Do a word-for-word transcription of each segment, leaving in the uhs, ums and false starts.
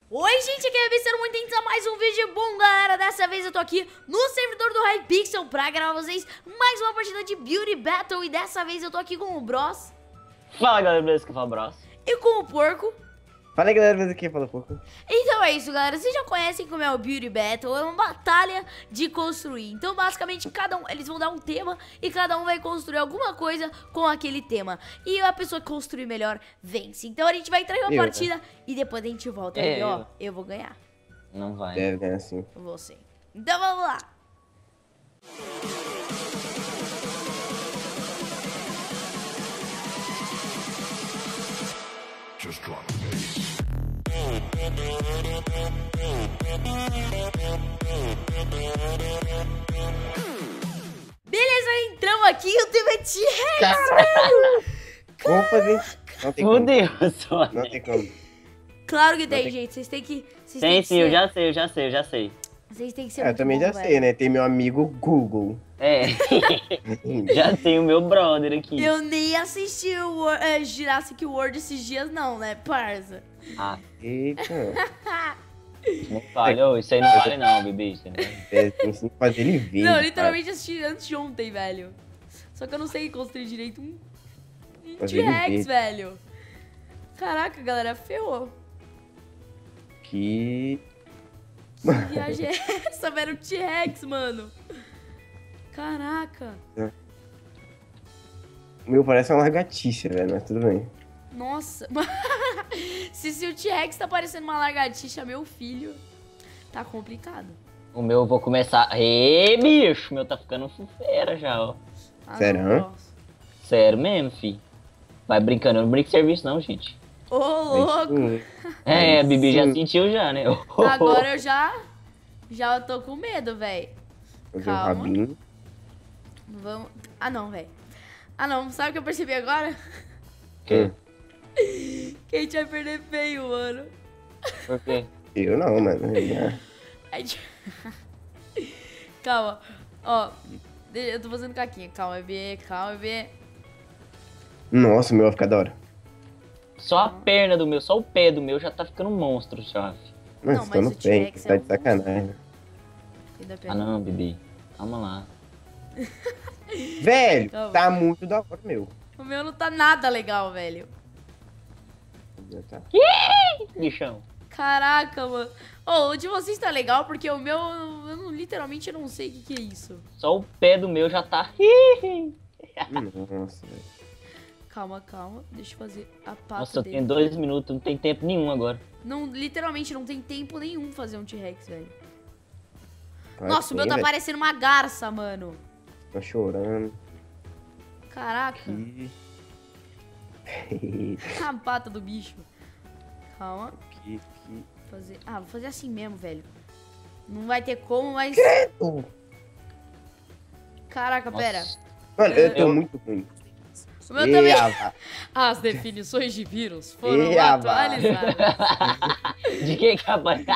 Oi, gente, aqui é a Sendo muito bem a mais um vídeo bom, galera. Dessa vez eu tô aqui no servidor do Hypixel pra gravar vocês mais uma partida de Beauty Battle. E dessa vez eu tô aqui com o Bros. Fala, galera, beleza? Que fala Bros. E com o Porco. Fala aí, galera, beleza? Aqui fala pouco. Então é isso, galera. Vocês já conhecem como é o Beauty Battle. É uma batalha de construir. Então, basicamente, cada um, eles vão dar um tema e cada um vai construir alguma coisa com aquele tema. E a pessoa que construir melhor vence. Então a gente vai entrar em uma Eu, partida né? e depois a gente volta. É, e ó, eu. eu vou ganhar. Não vai. Deve ganhar assim. Você. Então vamos lá. Just drop the bass. Beleza, entramos aqui e o tema é T-Rex, velho. Vamos fazer. Não tem como. Fudeu, só. Não tem como. Claro que tem, tem- gente. Vocês têm que. Vocês têm Tem que sim, ser, eu já sei, eu já sei, eu já sei. Vocês têm que ser Ah, eu muito também bom, já velho. sei, né? Tem meu amigo Google. É. Já tem o meu brother aqui. Eu nem assisti o Wor- é, Jurassic World esses dias, não, né, parça? Ah, Eita. não vale. Ô, isso aí não vale não, bebê. Isso aí não vale. É, tem sim que fazer ele vir. Não, literalmente assisti antes de ontem, velho. Só que eu não sei construir direito um, um Fazer ele T-Rex, ver. velho. Caraca, galera, ferrou. Que. Que viagem é essa, velho? Um T-Rex, mano. Caraca. O meu parece uma lagartixa, velho, mas tudo bem. Nossa. se, se o T-Rex tá parecendo uma lagartixa, meu filho, tá complicado. O meu eu vou começar. Ê, bicho, o meu tá ficando fera já, ó. Ah, Sério? não, nossa. Sério mesmo, fi. Vai brincando, eu não brinco de serviço não, gente. Ô, louco. Hum, É, a Bibi já sim. sentiu já, né? Agora eu já, já tô com medo, velho. fazer o Calma. rabinho. Vamos... Ah, não, velho. Ah, não. Sabe o que eu percebi agora? Hum, Que a gente vai perder feio, mano. Por quê? Eu não, mano. Já. A gente... Calma. Ó, deixa- eu tô fazendo caquinha. Calma, bebê. Calma, bebê. Nossa, o meu vai ficar da hora. Só a perna do meu, só o pé do meu já tá ficando monstro já, fi. Mas Não, tô mas no o pé, T-Rex tá é de um sacanagem. né? Ainda Ah pega. não, Bibi. Calma lá. Velho, Calma. tá muito da hora, meu. O meu não tá nada legal, velho. Já tá. Bichão. Caraca, mano. Ô, o de vocês tá legal, porque o meu, eu não, literalmente eu não sei o que, que é isso. Só o pé do meu já tá. Nossa, velho. Calma, calma. Deixa eu fazer a pata Nossa, eu dele. tenho dois minutos, não tem tempo nenhum agora. Não, literalmente não tem tempo nenhum fazer um T-Rex, velho. Vai Nossa, o meu sim, tá velho. parecendo uma garça, mano. Tô chorando. Caraca. Aqui. A pata do bicho. Calma. Aqui, aqui. Fazer... Ah, vou fazer assim mesmo, velho. Não vai ter como, mas... Oh, Caraca, pera. Nossa. mano, eu tô Eu- muito ruim. O meu também... Eava. As definições de vírus foram Eava. atualizadas. De quem que aparece?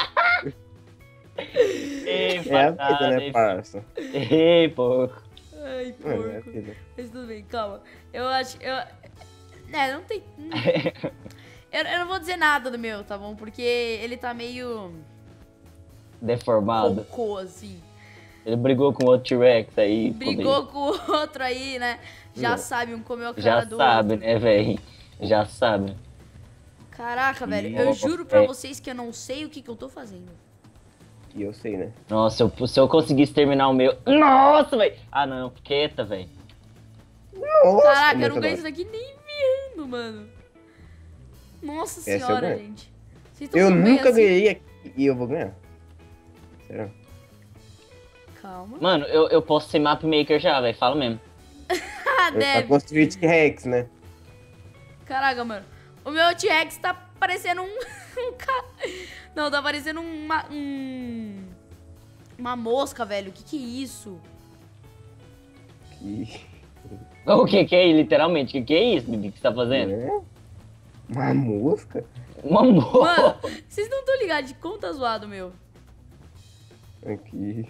Ei, É a vida, patada, né, hein? parça? Ei, pouco. Ai, Mano, é a porco. vida. Mas tudo bem, calma. Eu acho... Eu... É, não tem... hum. Eu, eu não vou dizer nada do meu, tá bom? Porque ele tá meio... Deformado. cocô, assim. Ele brigou com outro T-Rex aí. Brigou com o outro aí, né? Já Não. sabe, um comeu a cara Já do sabe, outro. né, velho? Já sabe. Caraca, velho, Ih, eu ó, juro pra é. vocês que eu não sei o que, que eu tô fazendo. E eu sei, né? Nossa, eu- se eu conseguisse terminar o meu. Nossa, velho! Ah, não, quieta, velho. Nossa, Caraca, eu muito não ganho da isso hora. daqui nem vendo, mano. Nossa Essa eu senhora, ganho. gente. Vocês tão Eu tão bem nunca assim? ganhei aqui e eu vou ganhar. Sério? Calma. Mano, eu, eu posso ser mapmaker já, velho. Fala mesmo. Ah, Pra deve. construir T-Rex, né? Caraca, mano. O meu T-Rex tá parecendo um... um ca... Não, tá parecendo uma... Um... Uma mosca, velho. O que que é isso? Que... O que que é isso, literalmente? O que que é isso, Bibi, que você tá fazendo? É? Uma mosca? Uma mo- Mano, vocês não estão ligados de como tá zoado o meu. Aqui.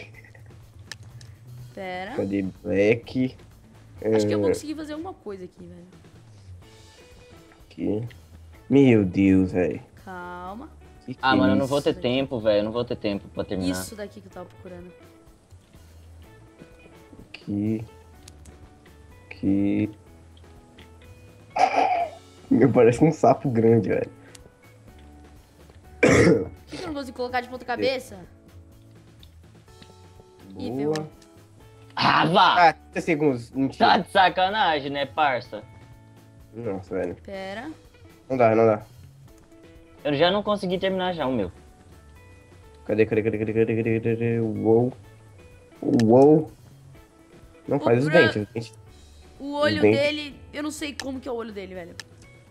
Pera. Cadê Black? Acho que eu vou É, conseguir fazer alguma coisa aqui, velho. aqui. Meu Deus, velho. Calma. Que que Ah, é mano, eu não isso? vou ter tempo, velho. Eu não vou ter tempo pra terminar. Isso daqui que eu tava procurando. Que... Que... Meu, parece um sapo grande, velho. Por que que eu não consigo colocar de ponta cabeça? Ih, Boa. ferrou. Ah, vá! Ah, trinta segundos. Tá Mentira. de sacanagem, né, parça? Nossa, velho. Pera. Não dá, não dá. Eu já não consegui terminar já o meu. Cadê, cadê, cadê, cadê, cadê, cadê, cadê? Uou. Uou. Não faz os Bran- dentes. Os dentes. O olho Bem- dele, eu não sei como que é o olho dele, velho.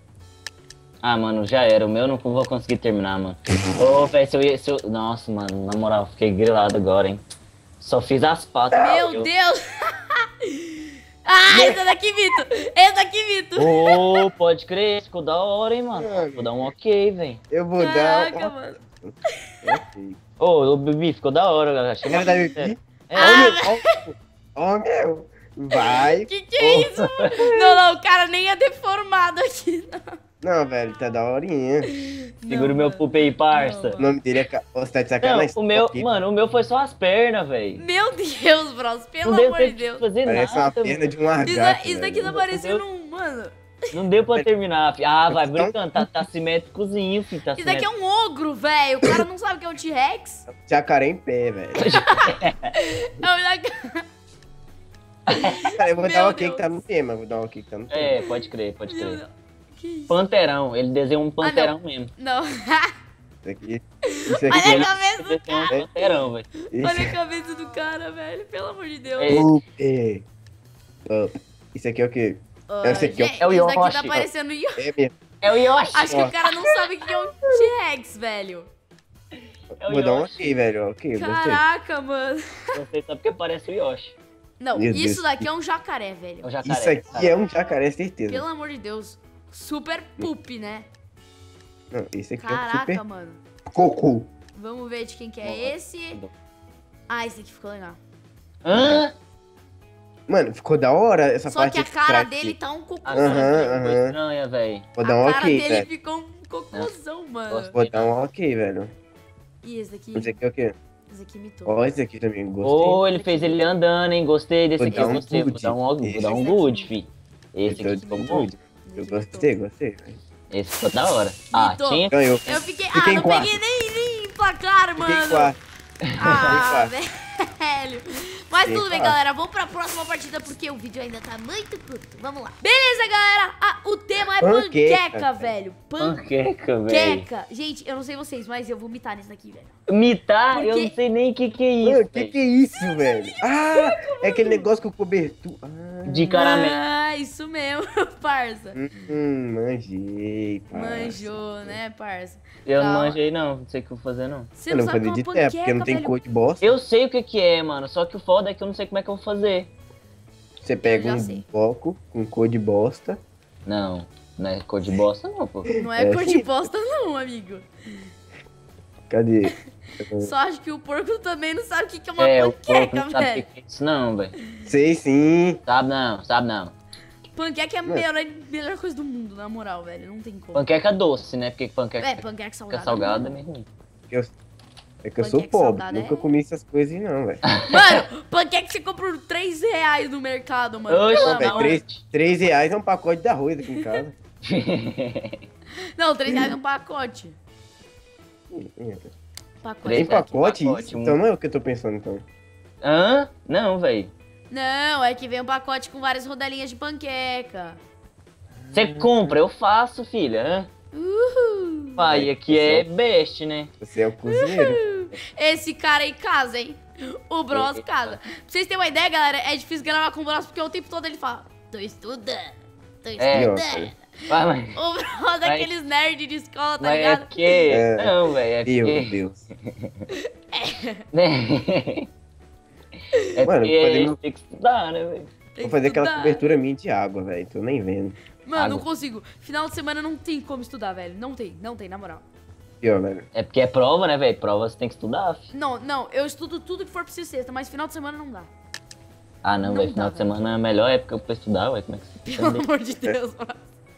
Ah, mano, já era. O meu eu não vou conseguir terminar, mano. Ô, velho, se eu ia... Se eu... Nossa, mano, na moral, fiquei grilado agora, hein. Só fiz as patas. Meu eu... Deus! Ah, esse daqui, Vitor! Esse daqui, Vitor! Ô, pode crer, ficou da hora, hein, mano. Vou dar um ok, velho. Eu vou Caraca, dar... mano. Ok. Ô, o Bibi, ficou da hora, galera. Achei Ela deve maneiro. vir. É, Ó, meu. Ó, ó, meu. Vai. Que que é isso? Não, não, o cara nem é deformado aqui, não. Não, velho, tá da horinha. segura Não, o meu mano. pup aí, parça. Não, O nome dele é... Ca- Ô, você tá de Não, sacanagem? o meu, Ok. mano, o meu foi só as pernas, velho. Meu Deus, bros, pelo Não deu amor de tempo de Deus. fazer Parece uma nada, perna mano. de um lagarto, Isso, da- isso daqui velho. tá parecendo um, mano. Não deu pra terminar, fi. Ah, vai Então- brincando, tá, tá simétricozinho, fi. Tá Isso daqui é simétrico. um ogro, velho. O cara não sabe o que é um T-Rex. Jacaré em pé, velho. É um jacaré. Cara, eu vou Meu dar um ok Deus. que tá no tema. Vou dar um ok que tá no tema. É, pode crer, pode Meu crer. Deus. Que isso? Panterão, ele desenhou um panterão mesmo. Não. Isso aqui. Isso Olha aqui. a Ele cabeça do desenhou um cara. panterão, velho. Isso Olha a cabeça do cara, velho. Pelo amor de Deus. É. Up. Up. Isso aqui é o quê? Ó, esse aqui é o- gente, é o Isso daqui tá Yoshi. parecendo Yoshi. É mesmo. É o Yoshi. Acho que Ó. o cara não sabe o que é um T-Rex, velho. É o Vou dar um Yoshi. ok, velho. Ok, gostei. Caraca, mano. Gostei só porque parece o Yoshi. Não, Meu isso Deus. daqui é um jacaré, velho. É o jacaré. Isso aqui é um jacaré, certeza. Pelo amor de Deus. Super poop, né? Não, esse aqui é Caraca, o super mano. cocô. Vamos ver de quem que é Ó, esse. Ah, esse aqui ficou legal. Hã? Mano, ficou da hora essa Só parte que a de cara trás dele aqui. tá um cocô. Agora Aham, ficou aham. estranha, velho. Vou A dar um cara ok, dele velho. ficou um cocôzão, mano. Gosto. Vou dar um ok, velho. E esse daqui? Esse aqui é o quê? Esse aqui imitou. Ó, esse aqui também, Ô, gostei. ele fez ele andando, hein? Gostei desse Vou aqui, dar eu um gostei. Vou good. dar um, vou dar um Esse good, aqui. fi. Esse Eu aqui tô ficou bom. good. Eu Esse gostei, imitou. gostei, velho. Esse ficou da hora. Ah, Mitou. tinha. Ganhou. Eu fiquei. Fiquei ah, em não quarto. peguei nem, nem placar, Fiquei em mano. quarto. Ah, Fiquei em velho. Mas Fiquei em tudo bem, quarto. galera. Vamos pra próxima partida porque o vídeo ainda tá muito curto. Vamos lá. Beleza, galera. Ah, o tema é Panqueca, panqueca, velho. Panqueca, velho. Panqueca. Gente, eu não sei vocês, mas eu vou mitar nisso daqui, velho. Mitar, eu Porque- não sei nem o que que é Mano, isso, que velho. que é isso, velho? Ah, é aquele negócio com cobertura. Ah, De caramelo. Ah, isso mesmo, parça. hum, manjei, parça. Manjou, né, parça? Eu não Calma. manjei, não. Não sei o que eu vou fazer, não. Você Eu não não sabe vou como editar, porque não tem velho? cor de bosta. Eu sei o que que é, mano. Só que o foda é que eu não sei como é que eu vou fazer. Você pega já um sei. bloco com cor de bosta. Não, não é cor de bosta, não, pô. Não é É, cor de sim. bosta, não, amigo. Cadê? Só acho que o porco também não sabe o que que é uma É, o povo panqueca, não sabe o velho. que que é isso, não, velho. Sei sim. Sabe não, sabe não. Panqueca é a Mano. melhor, melhor coisa do mundo, na moral, velho. Não tem como. Panqueca doce, né? Porque panqueca É, panqueca salgada. salgada é meio ruim. Eu, é que eu sou Panqueca pobre. salgada Nunca é- comi essas coisas aí, não, velho. Mano, panqueca que você compra por três reais no mercado, mano. Oxe, Pelo Não, velho, amor- três, três reais é um pacote de arroz aqui em casa. Não, três reais é um pacote. Pacote. Tem Três reais, pacote? pacote, Isso? um- Então não é o que eu tô pensando, então. Hã? Não, velho. Não, é que vem um pacote com várias rodelinhas de panqueca. Você compra, eu faço, filha. Hã? Uhul. Pai, aqui é best, né? Você é o cozinheiro. Esse cara aí casa, hein? O Bros Eita. casa. Pra vocês terem uma ideia, galera, é difícil gravar com o Bros porque o tempo todo ele fala: tô estudando, tô É. estudando. Vai, mas, O Bros é Mas- aqueles nerds de escola, tá mas é ligado? porque... É. Não, velho, é Meu porque... Deus. Né? É Mano, porque fazer meu- tem que estudar, né, velho? Tem Vou que fazer aquela estudar. cobertura minha de água, velho. Tô nem vendo. Mano, não Água. consigo. Final de semana não tem como estudar, velho. Não tem, não tem, na moral. Aqui, ó, velho. É porque é prova, né, velho? Prova você tem que estudar, filho. Não, não, eu estudo tudo que for preciso sexta, mas final de semana não dá. Ah, não, Não velho. dá, Final de velho. semana é a melhor época pra estudar, ué. Como é que você Pelo entende? amor de Deus, mano.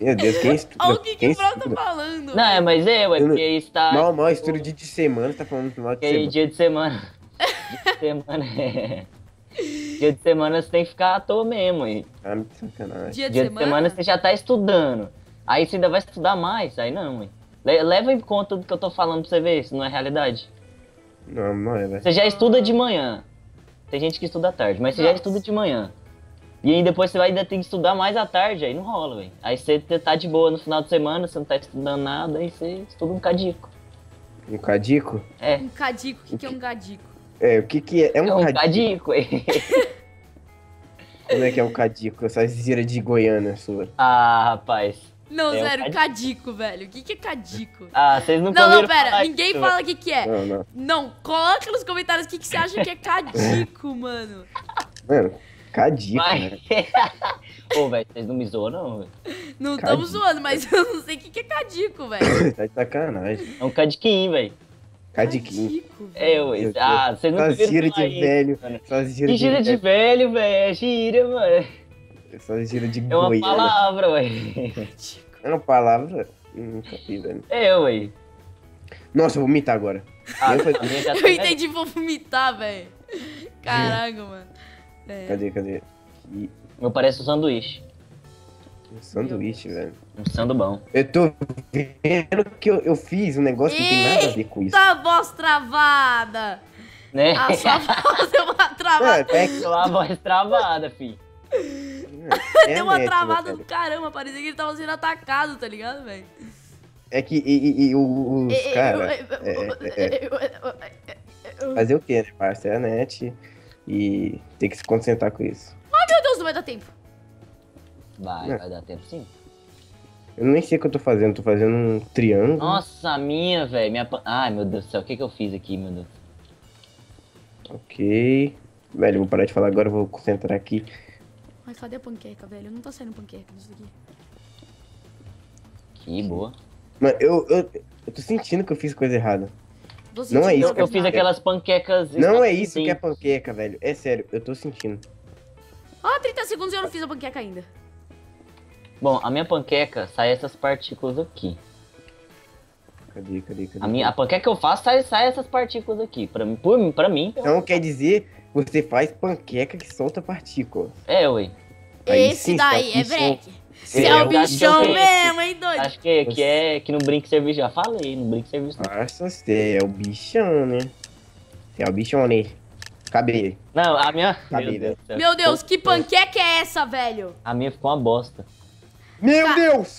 Meu Deus, quem estuda? Olha o que, que Quem o Pro tá estuda? falando. Não, é, mas é, ué, Eu não- porque isso tá. Mal, mal, estudo de, de semana, você tá falando no final de Porque aí semana. dia de semana. Dia de semana é. Dia de semana você tem que ficar à toa mesmo, aí. Ah, me sacanagem. Dia de Dia de semana? semana você já tá estudando. Aí você ainda vai estudar mais, aí não, ué. Le- Leva em conta tudo que eu tô falando pra você ver, se não é realidade. Não, não é, velho. Você já estuda de manhã. Tem gente que estuda à tarde, mas você já Nossa. estuda de manhã. E aí depois você vai ainda ter que estudar mais à tarde, aí não rola, velho. Aí você tá de boa no final de semana, você não tá estudando nada, aí você estuda um cadico. Um cadico? É, Um cadico, o que, que é um cadico? É, o que que é? É um, é um cadico. cadico, aí. Como é que é um cadico? Essa gira de Goiânia sua. Ah, rapaz. Não, É um sério, cadico. cadico, velho. O que, que é cadico? Ah, vocês nunca Não, não, ouviram pera. falar Ninguém disso, fala o que, que é. Não, não. Não, coloca nos comentários o que, que você acha que é cadico, mano. Mano, cadico, Mas... né? Ô, velho, vocês não me zoam, não, velho. Não Cadico. estamos zoando, mas eu não sei o que, que é cadico, velho. Tá de sacanagem. É um cadiquinho, velho. Cadiquinho. Cadico, É, velho. ué. Meu Ah, vocês nunca Só ouviram gira falar de isso, velho. mano. Só gira Que de gira de velho, velho. É gira, mano. Só gira de É uma Goiânia. palavra, ué. Cadico. É uma palavra? Nunca vi, velho. É, ué. Nossa, eu vou vomitar agora. Ah, Eu vou- a minha já tá Eu entendi, vou vomitar, velho. Caraca, mano. É. Cadê, cadê? E Meu parece um sanduíche. um sanduíche, velho. Um sandu bom. Eu tô vendo que eu, eu fiz um negócio que não tem nada a ver com isso. Eita, voz travada. Né? A sua voz deu uma travada. Mano, é que... Lá a voz travada, fi. É Deu uma net, travada né, do cara? caramba. Parecia que ele tava sendo atacado, tá ligado, velho? É que e, e- e o- os É, caras... Fazer o quê, né, parça? É a net e tem que se concentrar com isso. Meu Deus, não vai dar tempo. Vai, Não. vai dar tempo sim. Eu nem sei o que eu tô fazendo. Tô fazendo um triângulo. Nossa, a minha, velho. Minha... pan- Ai, meu Deus do céu. O que que eu fiz aqui, meu Deus? Ok. Velho, eu vou parar de falar agora, eu vou concentrar aqui. Mas cadê a panqueca, velho? Não tá saindo panqueca disso aqui. Que boa. Mano, eu, eu, eu tô sentindo que eu fiz coisa errada. Tô Não é sentindo isso Eu, que eu eu fiz fiz. aquelas panquecas... Não é isso que é assim. panqueca, velho. É sério, eu tô sentindo. Ó, trinta segundos e eu não fiz a panqueca ainda. Bom, a minha panqueca sai essas partículas aqui. Cadê, cadê, cadê? A, minha, a panqueca que eu faço sai, sai essas partículas aqui. Pra mim, por, mim- pra mim. Então quer dizer, você faz panqueca que solta partícula. É, ué. Aí Esse sim, daí tá é bichão. breque. Você é Eu o acho que bichão eu- mesmo, hein, doido? Acho que, que é que no Brinque Serviço já falei, no Brinque Serviço não. Nossa, você é o bichão, né? Você é o bichão, né? Cabelo. Não, a minha. Cabelo. Meu Deus, do céu. Meu Deus, que panqueca é essa, velho? A minha ficou uma bosta. Meu Tá. Deus!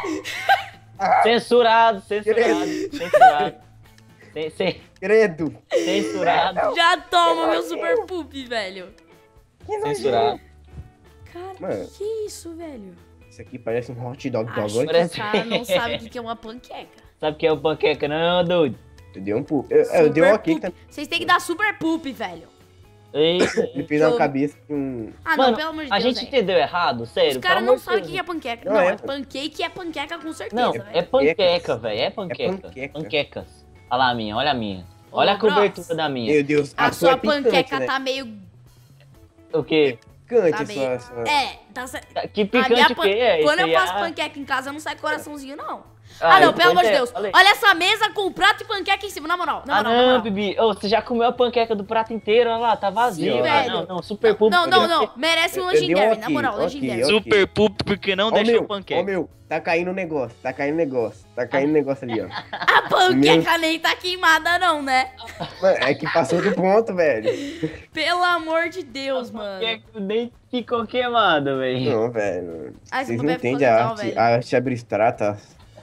Censurado, censurado, censurado. Cen- cen- Credo! Censurado, Já toma meu super poop, velho. censurado. Cara, Mano. que isso, velho? Isso aqui parece um hot dog Acho dog. que Parece- o cara não sabe o que que é uma panqueca. Sabe o que é o panqueca, não, doido? Eu dei um pu. Eu, eu dei um Super ok poop. também. Vocês têm que dar super poop, velho. Eita. Ele fez na Eu- cabeça com um. Ah, Mano, não, pelo amor de a Deus, gente velho. entendeu errado, sério? Os caras pelo não amor de sabem o Deus. que que é panqueca. Não, Não, é- é pancake é panqueca com certeza, Não, velho. é panqueca, velho. É panqueca. panqueca. Panquecas. Olha lá a minha, olha a minha. Ô, Olha a Bros. cobertura da minha. Meu Deus, A sua sua é picante, panqueca né? tá meio... O quê? Picante Tá a meio... sua, sua... É, tá... ce- Que A minha picante pan- que é? Quando Isso eu aí faço é- panqueca em casa, não sai coraçãozinho, não. Ah, Ah, não, eu- pelo amor de pois é, Deus. falei. Olha essa mesa com prato e panqueca em cima, na moral. Na Ah, moral, na não, moral. Bibi. Ô, você já comeu a panqueca do prato inteiro, olha lá, tá vazio. Sim, Ah, velho. Não, não, super público. Não, não, não. Merece um Eu- eu dei um Legendary, na ok, moral, ok, Legendary. ok. Super público porque não Ó deixou meu, panqueca. ó meu, tá caindo um negócio, tá caindo um negócio, tá caindo um negócio ali, ó. A panqueca nem tá queimada, não, né? Mano, é que passou do ponto, velho. Pelo amor de Deus, mano. Panqueca nem ficou queimada, velho. Não, velho. Ah, esse Vocês papel não ficou entendem a legal, arte, velho. a arte abstrata.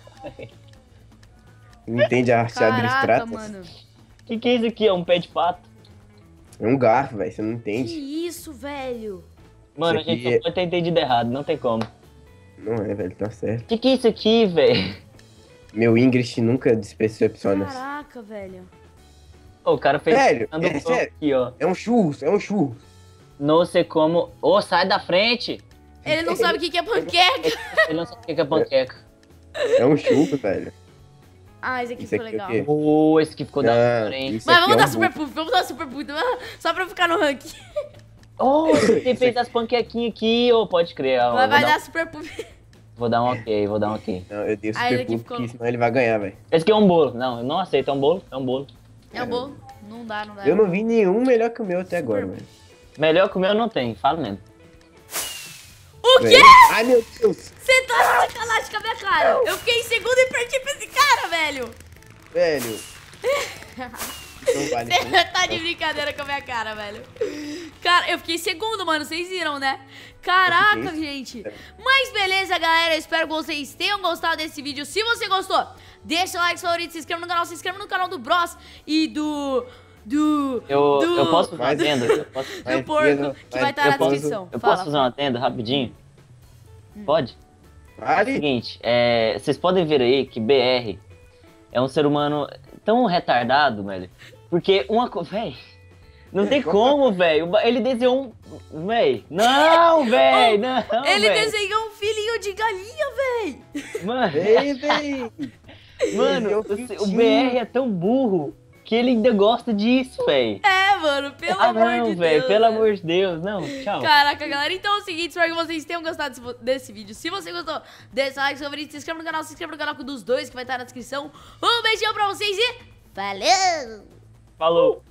Não entende a arte Caraca, abstrata? mano. Que que é isso aqui? É um pé de pato? É um garfo, velho, você não Que entende. isso, velho? Mano, a Isso gente aqui só pode ter entendido errado, não tem como. Não é, velho, tá certo. Que que é isso aqui, velho? Meu English nunca decepciona. Caraca, velho. O cara fez... Sério, Andou é com sério. aqui, ó. É um churros, é um churros. Não sei como... Ô, sai da frente! Ele não sabe o que que é panqueca. Ele não sabe o que que é panqueca. É um churros, velho. Ah, esse aqui Isso ficou aqui é o legal. quê? Ô, esse que ficou da Ah, hora, hein? isso Mas aqui vamos é dar um super bu- puff, vamos dar super puff. Só pra ficar no ranking. Ô, você fez as panquequinhas aqui, ô, pode crer. ó, Vai, vou vai dar- dar super puff. Vou dar um ok, vou dar um ok. Não, eu dei o Aí super daqui puff, ficou- que senão ele vai ganhar, velho. Esse aqui é um bolo. Não, eu não aceito, é um bolo, é um bolo. É um bolo? Não dá, não dá. Eu não vi nenhum melhor que o meu até agora, velho. Melhor que o meu não tem, falo mesmo. O quê? Velho. Ai, meu Deus! Você tá de sacanagem com a minha cara. Eu fiquei em segundo e perdi pra esse cara, velho. Velho. Não vale. Você tá de brincadeira com a minha cara, velho. Cara, eu fiquei em segundo, mano. Vocês viram, né? Caraca, Eu fiquei- gente. Mas beleza, galera. Eu espero que vocês tenham gostado desse vídeo. Se você gostou, deixa o like, favorito, se inscreva no canal, se inscreva no canal do Bros e do... Do... Eu, do... eu posso fazer uma Mas- tenda? Eu posso, do Mas, porco, Pedro, que mas vai estar eu na posso- descrição. eu Fala. posso fazer uma tenda rapidinho? Pode? É o Vale? seguinte, é, vocês podem ver aí que B R é um ser humano tão retardado, velho. Porque uma coisa. Véi, não tem como, velho. Ele desenhou um. Véi. Não, véi, não. Ele véi. desenhou um filhinho de galinha, véi. Mano, Ei, velho! mano Desenhou o, o pintinho. B R é tão burro que ele ainda gosta disso, véi. É, mano, pelo Ah, amor não, de velho, Deus. pelo velho. amor de Deus. Não, tchau. Caraca, galera, então é o seguinte, espero que vocês tenham gostado desse, desse vídeo. Se você gostou, deixa o like, favorito, se inscreva no canal, se inscreva no canal dos dois que vai estar na descrição. Um beijão pra vocês e falou! Falou.